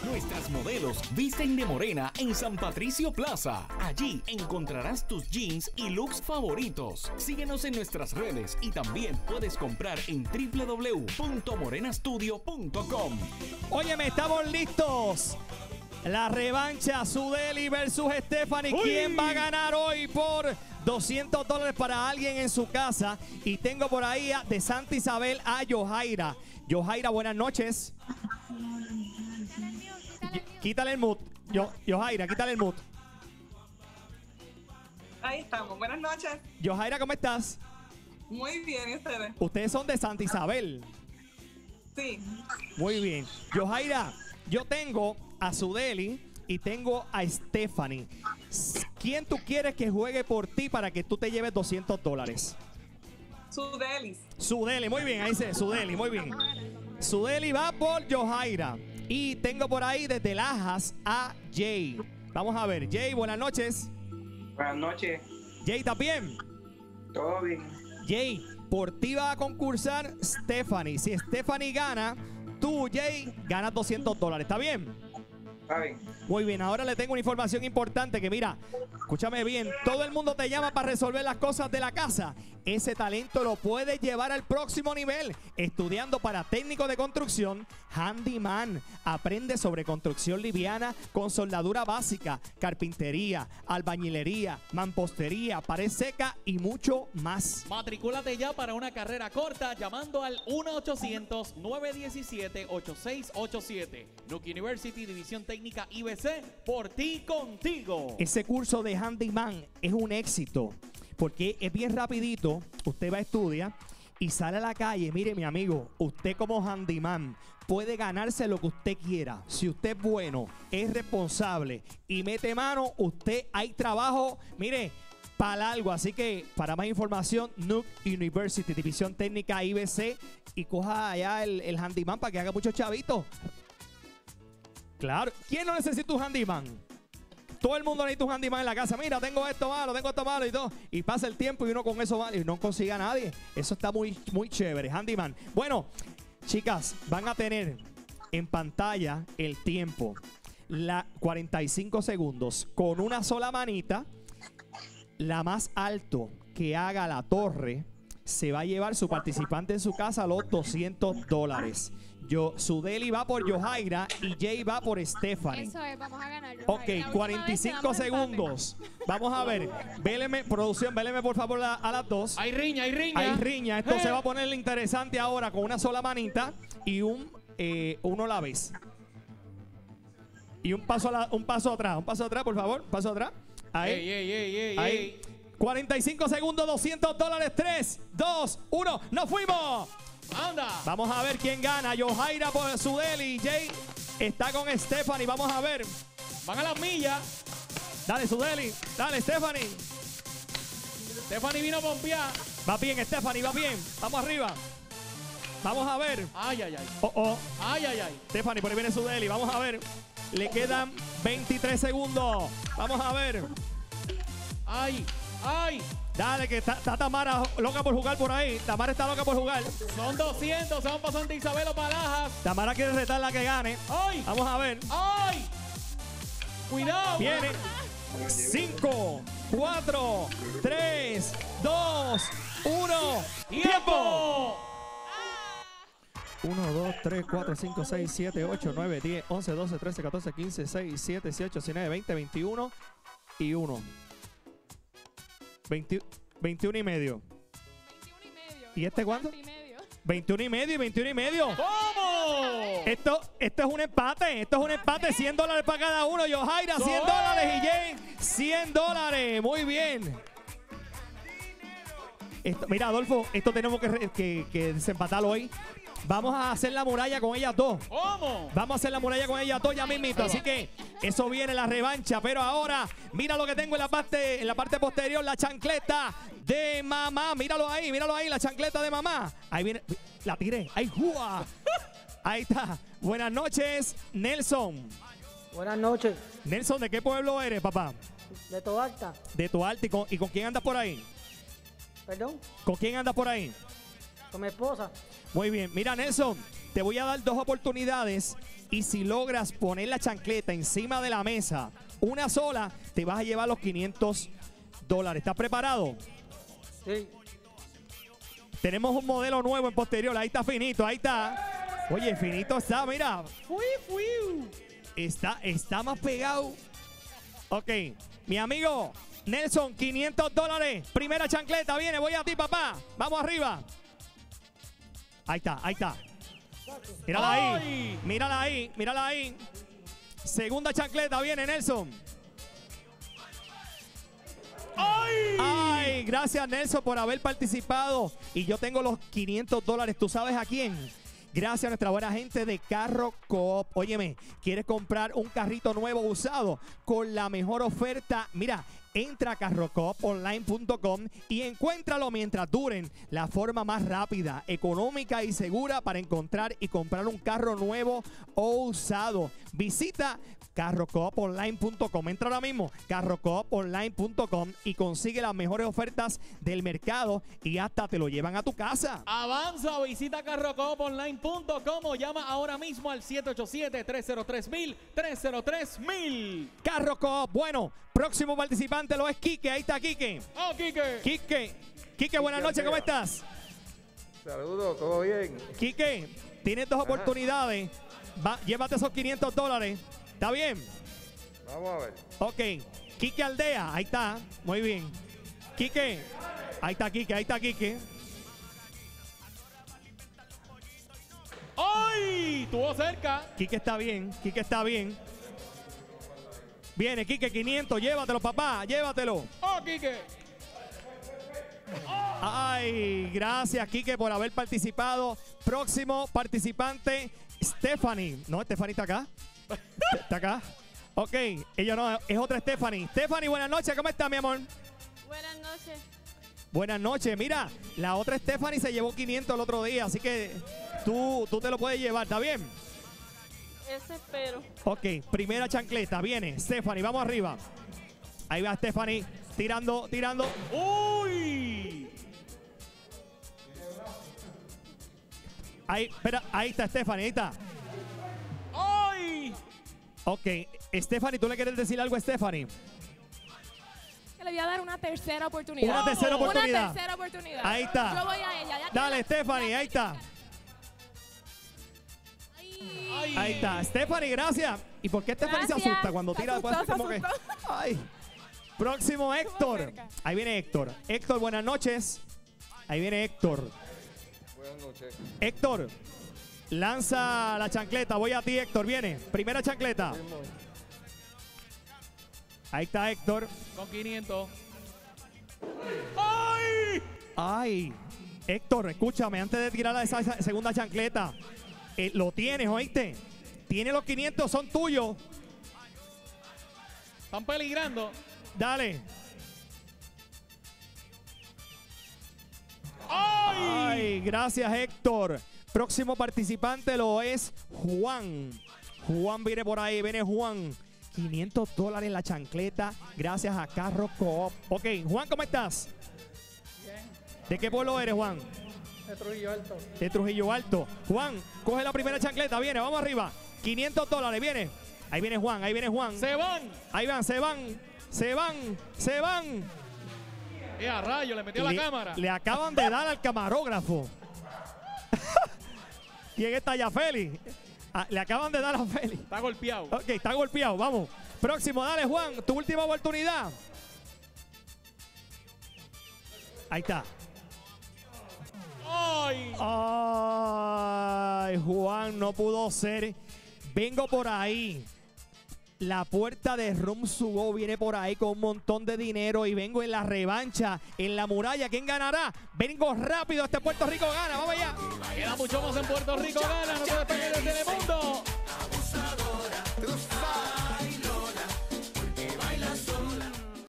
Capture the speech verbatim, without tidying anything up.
Nuestras modelos visten de morena en San Patricio Plaza. Allí encontrarás tus jeans y looks favoritos. Síguenos en nuestras redes y también puedes comprar en w w w punto morena studio punto com. Óyeme, estamos listos. La revancha, Sudeli versus Stephanie. Uy. ¿Quién va a ganar hoy por doscientos dólares para alguien en su casa? Y tengo por ahí a, de Santa Isabel a Yojaira. Yojaira, buenas noches. Y- Quítale el mute. Yo, Yojaira, quítale el mute. Ahí estamos. Buenas noches. Yojaira, ¿cómo estás? Muy bien, ¿y ustedes? Ustedes son de Santa Isabel. Sí. Muy bien. Yojaira, yo tengo a Sudeli y tengo a Stephanie. ¿Quién tú quieres que juegue por ti para que tú te lleves doscientos dólares? Sudelis. Sudeli, muy bien, ahí se, Sudeli, muy bien. Sudeli va por Yojaira. Y tengo por ahí desde Lajas a Jay. Vamos a ver, Jay, buenas noches. Buenas noches. Jay, ¿estás bien? ¿Todo bien? Jay, por ti va a concursar Stephanie. Si Stephanie gana, tú, Jay, ganas doscientos dólares. ¿Está bien? Está bien. Muy bien, ahora le tengo una información importante que mira, escúchame bien, todo el mundo te llama para resolver las cosas de la casa. Ese talento lo puedes llevar al próximo nivel estudiando para técnico de construcción, handyman. Aprende sobre construcción liviana con soldadura básica, carpintería, albañilería, mampostería, pared seca y mucho más. Matricúlate ya para una carrera corta llamando al uno ochocientos, nueve diecisiete, ochenta y seis ochenta y siete. Nuke University, División Técnica I B C, por ti, contigo. Ese curso de handyman es un éxito porque es bien rapidito. Usted va a estudiar y sale a la calle. Mire, mi amigo, usted como handyman puede ganarse lo que usted quiera. Si usted es bueno, es responsable y mete mano, usted hay trabajo, mire, para algo. Así que para más información, Nuke University, División Técnica I B C, y coja allá el, el handyman para que haga muchos chavitos. Claro. ¿Quién no necesita un handyman? Todo el mundo necesita un handyman en la casa. Mira, tengo esto malo, tengo esto malo y todo. Y pasa el tiempo y uno con eso va y no consigue a nadie. Eso está muy, muy chévere. Handyman. Bueno, chicas, van a tener en pantalla el tiempo. La cuarenta y cinco segundos. Con una sola manita, la más alto que haga la torre se va a llevar su participante en su casa los doscientos dólares. Yo, Sudeli va por Yojaira y Jay va por Stephanie. Eso es, vamos a ganar. Ok, cuarenta y cinco segundos. Vamos a ver. Véleme, producción, véleme por favor a, a las dos. Hay riña, hay riña. Hay riña. Esto Eh. se va a poner interesante ahora con una sola manita y un eh, uno a la vez. Y un paso, a la- un paso atrás. Un paso atrás, por favor. Un paso atrás. Ahí. Ey, ey, ey, ey, Ahí. ey. cuarenta y cinco segundos, doscientos dólares. tres, dos, uno. ¡Nos fuimos! Anda. Vamos a ver quién gana. Yojaira por Sudeli. Jay está con Stephanie. Vamos a ver. Van a las millas. Dale, Sudeli. Dale, Stephanie. Stephanie vino a pompear. Va bien, Stephanie, va bien. Vamos arriba. Vamos a ver. Ay, ay, ay. Oh, oh. Ay, ay, ay. Stephanie, por ahí viene Sudeli. Vamos a ver. Le quedan veintitrés segundos. Vamos a ver. Ay, ay. Dale, que está, está Tamara loca por jugar por ahí. Tamara está loca por jugar. Son doscientos. Se van para Santa Isabel o para Lajas. Tamara quiere retar la que gane. Ay. Vamos a ver. Ay. Cuidado. Viene. cinco, cuatro, tres, dos, uno. ¡Tiempo! uno, dos, tres, cuatro, cinco, seis, siete, ocho, nueve, diez, once, doce, trece, catorce, quince, dieciséis, diecisiete, dieciocho, diecinueve, veinte, veintiuno y uno. veinte, veintiuno y medio. veintiuno y medio. ¿Y este cuánto? Y medio. veintiuno y medio y veintiuno y medio. ¿Cómo? Esto, esto es un empate. Esto es un empate. cien dólares para cada uno. Yojaira, cien ¡Soy! dólares. Y Jane, cien dólares. Muy bien. Esto, mira, Adolfo, esto tenemos que, re- que, que desempatarlo hoy. Vamos a hacer la muralla con ellas dos. ¿Cómo? Vamos a hacer la muralla con ellas dos ya mismito. Así que eso viene la revancha. Pero ahora, mira lo que tengo en la parte, en la parte posterior, la chancleta de mamá. Míralo ahí, míralo ahí, la chancleta de mamá. Ahí viene, la tiré. Ahí, ¡jua! Ahí está. Buenas noches, Nelson. Buenas noches, Nelson, ¿de qué pueblo eres, papá? de Toalta. De Toalta. ¿Y con, y con quién andas por ahí? Perdón, ¿Con quién andas por ahí? con mi esposa. Muy bien. Mira, Nelson, te voy a dar dos oportunidades y si logras poner la chancleta encima de la mesa, una sola, te vas a llevar los quinientos dólares. ¿Estás preparado? Sí. Tenemos un modelo nuevo en posterior. Ahí está Finito, ahí está. Oye, Finito está, mira. Fui, fui. Está, está más pegado. Ok, mi amigo Nelson, quinientos dólares. Primera chancleta, viene, voy a ti, papá. Vamos arriba. Ahí está, ahí está. Mírala ahí, ¡Ay! mírala ahí, mírala ahí. Segunda chancleta, viene Nelson. ¡Ay! Ay, gracias Nelson por haber participado. Y yo tengo los quinientos dólares. ¿Tú sabes a quién? Gracias a nuestra buena gente de Carro Coop. Óyeme, ¿quieres comprar un carrito nuevo usado con la mejor oferta? Mira, entra a carro coop online punto com y encuéntralo mientras duren. La forma más rápida, económica y segura para encontrar y comprar un carro nuevo o usado. Visita carro coop online punto com. Entra ahora mismo, carro coop online punto com y consigue las mejores ofertas del mercado y hasta te lo llevan a tu casa. Avanza, visita carro coop online punto com o llama ahora mismo al siete ocho siete, tres cero tres mil, tres cero tres mil. Carro Coop, bueno, próximo participante lo es Quique. Ahí está Quique. ¡Oh, Quique! Quique, Quique, buenas noches, ¿cómo estás? Saludos, ¿todo bien? Quique, tienes dos oportunidades. Va, llévate esos quinientos dólares. ¿Está bien? Vamos a ver. Ok. Quique Aldea, ahí está. Muy bien. Quique, ahí está Quique, ahí está Quique. ¡Ay! Estuvo cerca. Quique está bien, Quique está bien. Viene Quique, quinientos, llévatelo, papá, llévatelo. ¡Oh, Quique! Ay, gracias Quique por haber participado. Próximo participante, Stephanie. No, Stephanie está acá. Está acá. Ok, ella no, es otra Stephanie. Stephanie, buenas noches, ¿cómo está, mi amor? Buenas noches. Buenas noches, mira, la otra Stephanie se llevó quinientos el otro día, así que tú, tú te lo puedes llevar, ¿está bien? Eso espero. Ok, primera chancleta, viene Stephanie, vamos arriba. Ahí va Stephanie, tirando, tirando. ¡Uy! Ahí, espera, ahí está Stephanie, ahí está. ¡Ay! Ok, Stephanie, ¿tú le quieres decir algo a Stephanie? Que le voy a dar una tercera oportunidad. Una tercera oportunidad. Una tercera oportunidad. Ahí está. Yo voy a ella. ya Dale, tiene- Stephanie, ya ahí tiene- está. Ay. Ay. Ahí está, Stephanie, gracias. ¿Y por qué Stephanie se Gracias. asusta cuando Se tira después asustó, como se que? asustó. Ay. Próximo Héctor. cerca. Ahí viene Héctor. Héctor, buenas noches. Ahí viene Héctor. Buenas noches. Héctor, lanza la chancleta. Voy a ti, Héctor. Viene. Primera chancleta. Ahí está Héctor. Con quinientos. ¡Ay! Ay. Héctor, escúchame, antes de tirar esa esa segunda chancleta. eh, lo tienes, ¿oíste? Tiene los quinientos, son tuyos. Están peligrando. Dale. ¡Ay! Ay, gracias Héctor. Próximo participante lo es Juan. Juan viene por ahí, viene Juan. quinientos dólares la chancleta gracias a Carro Coop. Ok, Juan, ¿cómo estás? ¿De qué pueblo eres, Juan? De Trujillo Alto. De Trujillo Alto. Juan, coge la primera chancleta, viene, vamos arriba. quinientos dólares, viene. Ahí viene Juan, ahí viene Juan. ¡Se van! Ahí van, se van, se van, se van. ¡Eh, a rayo! Le metió la Le- cámara. Le acaban de dar al camarógrafo. ¿Quién está allá, Félix? Ah, le acaban de dar a Félix. Está golpeado. Ok, está golpeado, vamos. Próximo, dale, Juan, tu última oportunidad. Ahí está. ¡Ay! Ay, Juan, no pudo ser. Vengo por ahí. La puerta de Room to Go viene por ahí con un montón de dinero y vengo en la revancha, en la muralla. ¿Quién ganará? Vengo rápido, este Puerto Rico gana. Vamos allá. Queda mucho más en Puerto Rico. Gana. No se despeguen de Telemundo.